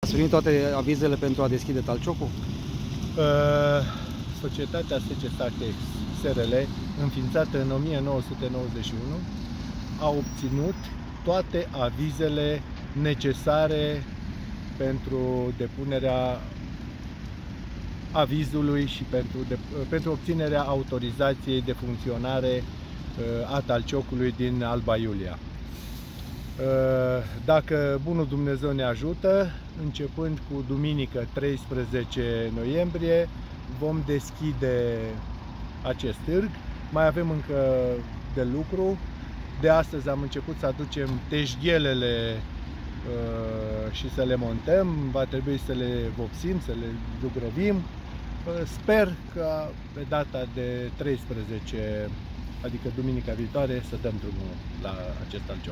Ați primit toate avizele pentru a deschide talciocul? Societatea SCSACEX SRL, înființată în 1991, a obținut toate avizele necesare pentru depunerea avizului și pentru obținerea autorizației de funcționare a talciocului din Alba Iulia. Dacă bunul Dumnezeu ne ajută, începând cu duminică 13 noiembrie, vom deschide acest târg. Mai avem încă de lucru. De astăzi am început să aducem teșghelele și să le montăm. Va trebui să le vopsim, să le zugrăvim. Sper că pe data de 13, adică duminica viitoare, să dăm drumul la acest talcioc.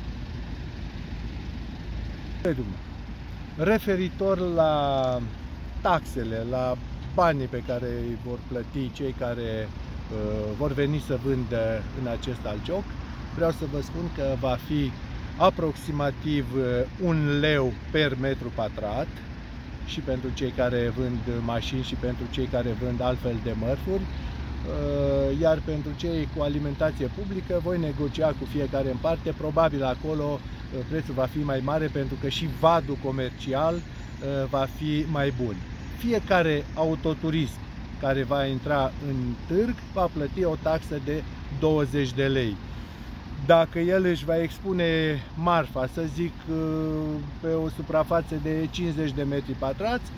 Referitor la taxele, la banii pe care îi vor plăti cei care vor veni să vândă în acest talcioc, vreau să vă spun că va fi aproximativ 1 leu per metru pătrat și pentru cei care vând mașini și pentru cei care vând altfel de mărfuri, iar pentru cei cu alimentație publică voi negocia cu fiecare în parte. Probabil acolo prețul va fi mai mare pentru că și vadul comercial va fi mai bun. Fiecare autoturism care va intra în târg va plăti o taxă de 20 de lei. Dacă el își va expune marfa, să zic, pe o suprafață de 50 de metri pătrați,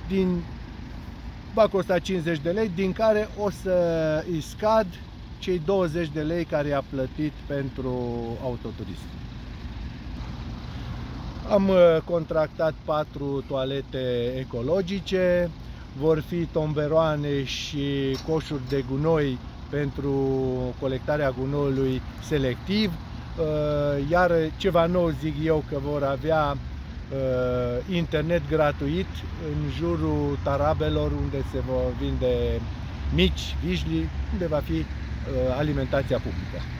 va costa 50 de lei, din care o să îi scad cei 20 de lei care i-a plătit pentru autoturism. Am contractat 4 toalete ecologice, vor fi tomberoane și coșuri de gunoi pentru colectarea gunoiului selectiv, iar ceva nou zic eu că vor avea internet gratuit în jurul tarabelor unde se vor vinde mici, vișli, unde va fi alimentația publică.